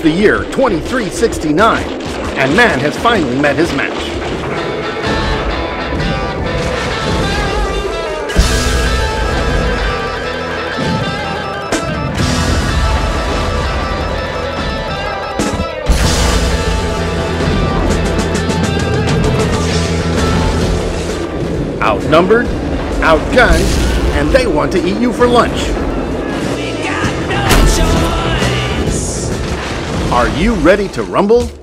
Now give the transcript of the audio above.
the year 2369, and man has finally met his match. Outnumbered, outgunned, and they want to eat you for lunch. We got no choice. Are you ready to rumble?